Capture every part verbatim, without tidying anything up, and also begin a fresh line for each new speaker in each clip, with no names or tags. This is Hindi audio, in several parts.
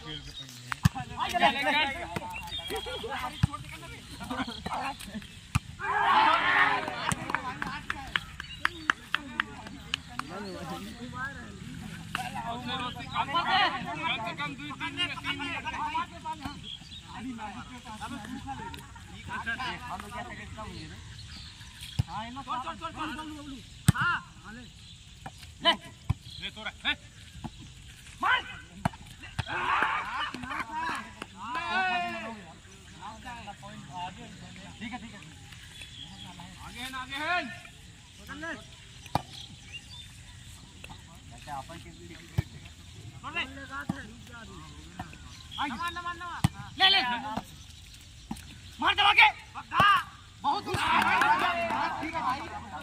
ले ले मार दबा के बहुत ठीक है भाई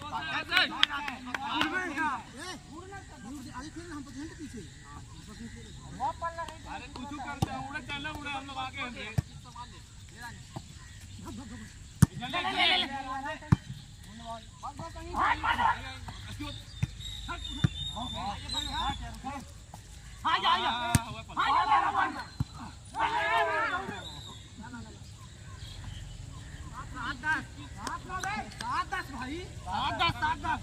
पीछे अरे कुछ करते हैं उड़े चले उड़े हम लोग आगे हैं ले ले ले हां जा जा हां जा सात दस सात दस भाई सात दस सात दस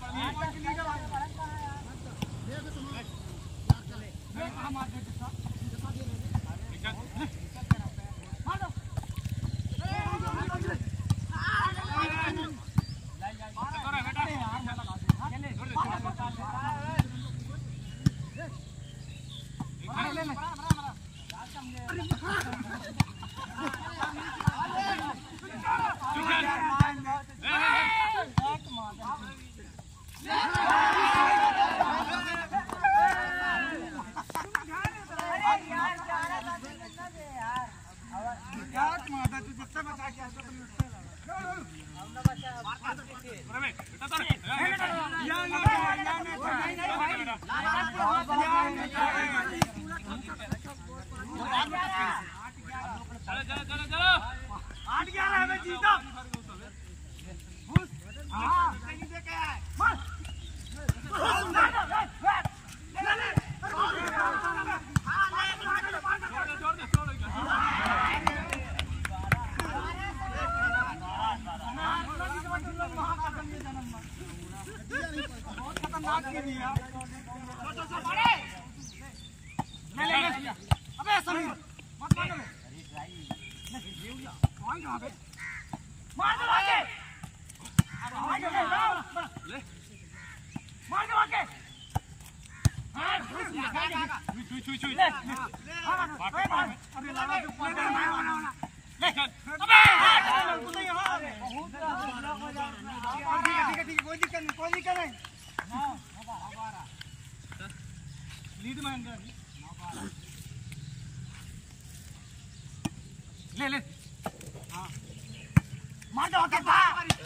ले ले हाँ मार दो